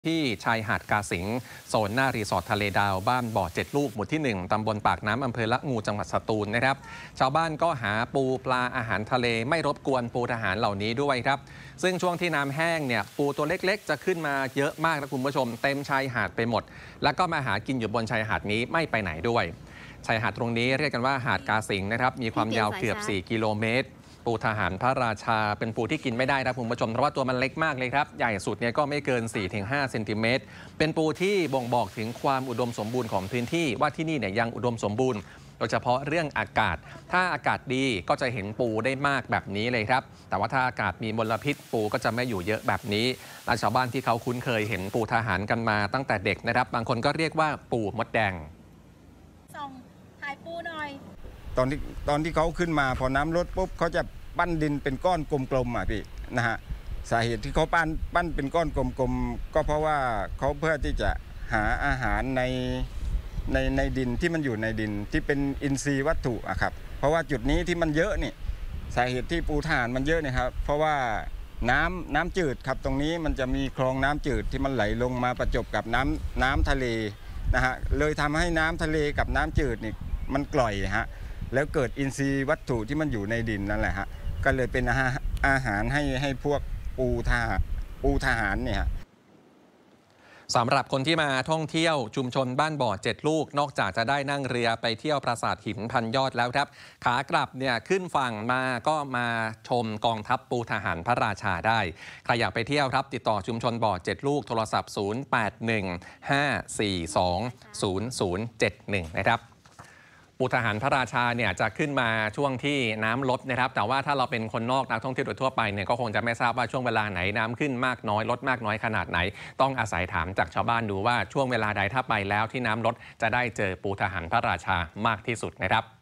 ที่ชายหาดกาสิงโซนหน้ารีสอร์ททะเลดาวบ้านบ่อ7 ลูกหมู่ที่ 1ตำบลปากน้ำอำเภอละงูจังหวัดสตูลนะครับชาวบ้านก็หาปูปลาอาหารทะเลไม่รบกวนปูทหารเหล่านี้ด้วยครับซึ่งช่วงที่น้ำแห้งเนี่ยปูตัวเล็กๆจะขึ้นมาเยอะมากนะคุณผู้ชมเต็มชายหาดไปหมดแล้วก็มาหากินอยู่บนชายหาดนี้ไม่ไปไหนด้วยชายหาดตรงนี้เรียกกันว่าหาดกาสิงนะครับมีความยาวเกือบ4 กิโลเมตรปูทหารพระราชาเป็นปูที่กินไม่ได้นะคุณผู้ชมเพราะว่าตัวมันเล็กมากเลยครับใหญ่สุดเนี่ยก็ไม่เกิน 4-5 เซนติเมตรเป็นปูที่บ่งบอกถึงความอุดมสมบูรณ์ของพื้นที่ว่าที่นี่เนี่ยยังอุดมสมบูรณ์โดยเฉพาะเรื่องอากาศถ้าอากาศดีก็จะเห็นปูได้มากแบบนี้เลยครับแต่ว่าถ้าอากาศมีมลพิษปูก็จะไม่อยู่เยอะแบบนี้และชาวบ้านที่เขาคุ้นเคยเห็นปูทหารกันมาตั้งแต่เด็กนะครับบางคนก็เรียกว่าปูมดแดงส่องถ่ายปูหน่อยตอนที่เขาขึ้นมาพอน้ำลดปุ๊บเขาจะปั้นดินเป็นก้อนกลมๆอ่ะพี่นะฮะสาเหตุที่เขาปั้นเป็นก้อนกลมๆก็เพราะว่าเขาเพื่อที่จะหาอาหารในดินที่มันอยู่ในดินที่เป็นอินทรีย์วัตถุอะครับเพราะว่าจุดนี้ที่มันเยอะนี่สาเหตุที่ปูถ่านมันเยอะเนี่ยครับเพราะว่าน้ำจืดครับตรงนี้มันจะมีคลองน้ำจืดที่มันไหลลงมาประจบกับน้ำทะเลนะฮะเลยทำให้น้ำทะเลกับน้ำจืดนี่มันกร่อยฮะแล้วเกิดอินทรีย์วัตถุที่มันอยู่ในดินนั่นแหละฮะก็เลยเป็นอาหารให้พวกปูทหารเนี่ยสำหรับคนที่มาท่องเที่ยวชุมชนบ้านบ่อ7 ลูกนอกจากจะได้นั่งเรือไปเที่ยวปราสาทหินพันยอดแล้วครับขากลับเนี่ยขึ้นฝั่งมาก็มาชมกองทัพปูทหารพระราชาได้ใครอยากไปเที่ยวครับติดต่อชุมชนบ่อ7 ลูกโทรศัพท์ 0815420071 นะครับปูทหารพระราชาเนี่ยจะขึ้นมาช่วงที่น้ำลดนะครับแต่ว่าถ้าเราเป็นคนนอกนักท่องเที่ยวโดยทั่วไปเนี่ยก็คงจะไม่ทราบว่าช่วงเวลาไหนน้ำขึ้นมากน้อยลดมากน้อยขนาดไหนต้องอาศัยถามจากชาวบ้านดูว่าช่วงเวลาใดถ้าไปแล้วที่น้ำลดจะได้เจอปูทหารพระราชามากที่สุดนะครับ